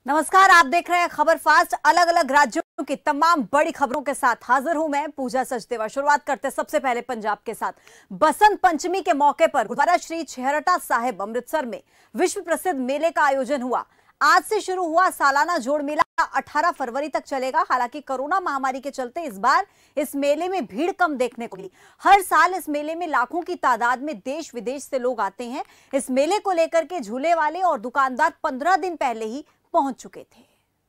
नमस्कार, आप देख रहे हैं खबर फास्ट। अलग अलग राज्यों की तमाम बड़ी खबरों के साथ हाजिर हूं मैं पूजा सचदेवा। शुरुआत करते सबसे पहले पंजाब के साथ। बसंत पंचमी के मौके पर गुरुद्वारा श्री छेहरटा साहिब अमृतसर में विश्व प्रसिद्ध मेले का आयोजन हुआ। आज से शुरू हुआ सालाना जोड़ मेला 18 फरवरी तक चलेगा। हालांकि कोरोना महामारी के चलते इस बार इस मेले में भीड़ कम देखने को मिली। हर साल इस मेले में लाखों की तादाद में देश विदेश से लोग आते हैं। इस मेले को लेकर के झूले वाले और दुकानदार 15 दिन पहले ही पहुंच चुके थे।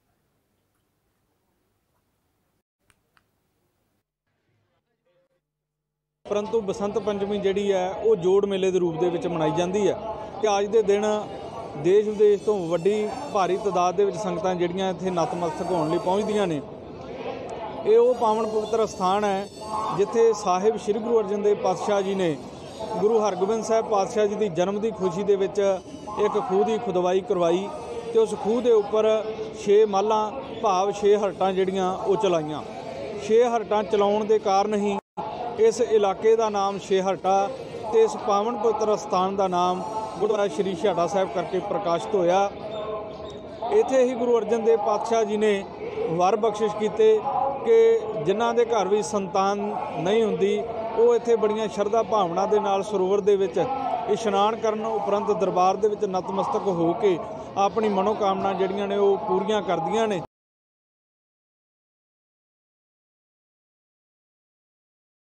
परंतु बसंत पंचमी जिहड़ी है वो जोड़ मेले के रूप दे विच मनाई जाती है कि अज के दिन देश विदेश तो वड्डी भारी तादाद दे विच संगतां जिहड़ियां इत्थे नतमस्तक होण लई पहुंचदियां ने। ये वो पावन पवित्र स्थान है जिथे साहिब श्री गुरु अर्जन देव पातशाह जी ने गुरु हरगोबिंद साहिब पातशाह जी की जन्म की खुशी दे विच एक खूह की खुदवाई करवाई तो उस खूह के उपर 6 मालां भाव 6 हरटां जिहड़ियां वो चलाईयां। 6 हरटां चलाउण दे कारण ही इस इलाके का नाम छेहरटा ते इस पावन पवित्र स्थान का नाम गुरुद्वारा श्री छेहरटा साहिब करके प्रकाशित होया। इत्थे ही गुरु अर्जन देव पातशाह जी ने वर बख्शिश कीते कि जिन्हां दे घर भी संतान नहीं हुंदी वो इत्थे बड़ियां शरधा भावना दे नाल सरोवर दे विच इशनान करन उपरंत दरबार दे विच नतमस्तक हो के अपनी मनोकामना जिहड़ियां ने वो पूरीआं करदियां ने।